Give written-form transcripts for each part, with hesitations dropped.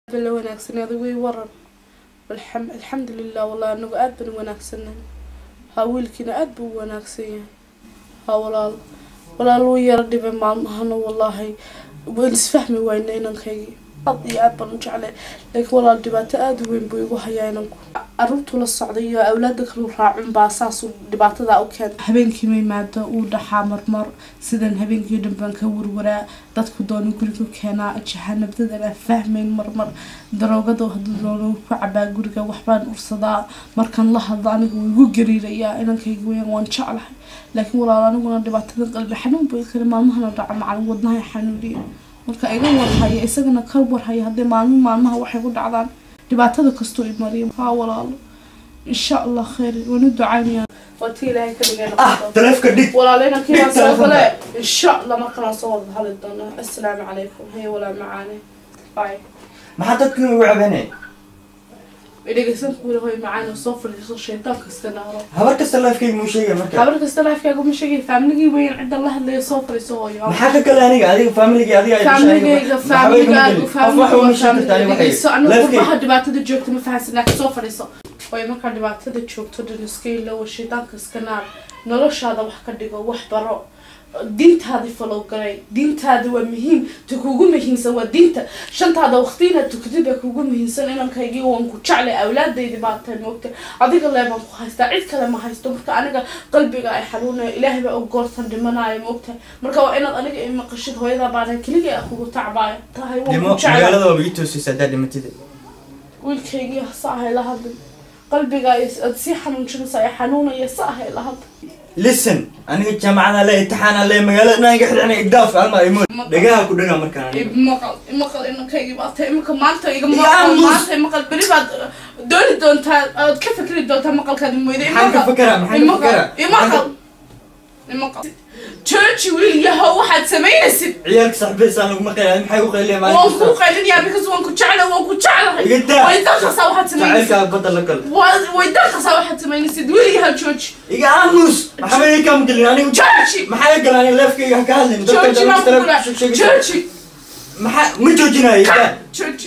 بلا وناكسن هذا وي ورن الحمد لله والله انو aad ban wanaagsanay ha wiilkina aad buu wanaagsan ha walaal uu yar dhibay maalmahan wallahi waan isfahmi wayna inankaygi aad ban u jeclay laakiin walaal dhibaato aad weyn buu igu hayaa inanku arrintu la socday iyo awlaadda kale raacun baa saas dhibaatada u keenay habeenkii may maado uu dhaxaa marmar sidan habeenkii dhanban ka warwaraa dadku doon guriga keenaa jahanabdada fahmeen marmar daroogada haduu ku cabaa guriga waxbaan ursadaa markan la hadlo anigu igu gariiraya inankaygi weyn waan jeclahay laakiin walaal aniguna dhibaatada qalbi xanuun buu kale maalmahan dhaca macalin wadnaha xanuuniyo marka iga warhaya isagana ka warhaya hadii maalmaha waxay ku dhacdaan dhibaatada kasto ay mariyeen ha walaal insha Allah khair wanu ducaynaya wati ilaahay ka dhigay taleefka dhig walaalena kiina soo galay insha Allah markaan soo wada hadli doona assalaamu calaykum hay walaal macaane bye maxaa dadku ugu cabanay idagaysan kuula hoy macaan soo fadhiiso shaytaan kasta naaro habar kasta lafkayga mu sheegay marka habar kasta lafkayga mu sheegay family weyn cid la hadlayo soo fadhiiso hooyo maxaa ka kale aniga adiga family adiga ay waxa dhibaatada joogto ma fahansanaa soo fadhiiso way marka dhibaatada joogto diniskay loo shaytaanka iska naar noloshaada wax ka dhigo wax baro diintaada follow garay diintaada waa muhiim tukugu muhiimsan waa diinta shantaada waqtiina tukadida kugu muhiimsan inankaygi waan ku jeclay awlaadayda baatay moogta adiga leeban ku haystaa cid kale ma haysto marka aniga qalbiga ay xanuunayo ilaahay baa u goortan dhimanayo moogta marka waa inaad aniga i maqashid hooyada baan kaliya kugu tacbaayo tahay waan ku jeclay magaalada waa bigi toosaysaa daadimatida wiilkaygi saahay la hadlay qalbiga ay si xanuunjinaysa ay xanuunaya saahay la hadlay listen aniga jaamacada la imtixaan la magaalada naaga xidhana igdaaf alma imo dhagaha ku dhaga markaan maqal inankaygi baatay imka maanta iga maanta maqal bari baad dooni doontaa aad ka fikri doontaa maqalkaadi mooyday maqal church will yahow waxaad sameynaysid ciyaalka saxbiisaan lagu maqayn maxay u qeyliyeen waan ku qeylinayaa because waan ku jeclahay way dalqasa waxaad sameynaysid jacaylka badal la gal way dalqasa waxaad sameynaysid will yahow church iga aamus maxay ka maqlin anigu church maxay galaan leefkayga ka hadlin church maxay ma joojinayo church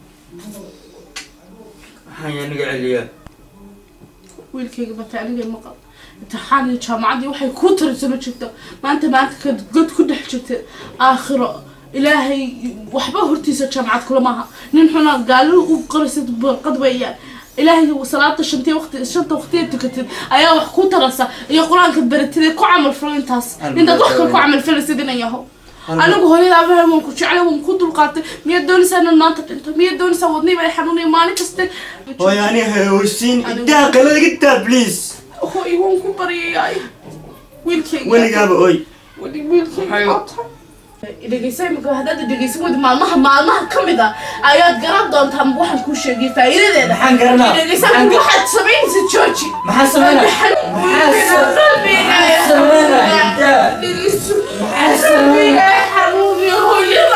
haya niga celiya wiilkayga batay aniga maqal امتحان الجامعة waxay ku tarisay ma jirto maanta ka god ku dhex jirtay aakhiro ilaahay waxba hortiisa jaamacad kula maaha nin xuna gaalo u qorasid barqad weeyaan ilaahay salaada shanta waqti tukatid ayaa wax ku tarasa iyo quraanka baratid ku amal falintaas inta wax ku amal falisidina yaho anigu hooyada abahay ku jeclay waan ku dulqaatay miya doonaysan maanta inta miya doonaysan wadnii bay xanuunay maalin kasta hooyani hoosin inta qalad gita please هو يوم كبري ياي ويلكي وين جاب أوي ويلكي إذا جيسي مكو هذا إذا جيسي مود مالمها كم إذا أياد جرب دون تام واحد كل شيء جي فايدة ده محن جرنا إذا جيسي مود واحد سبعين ستشوتشي محسمنا محسمنا حرومي هو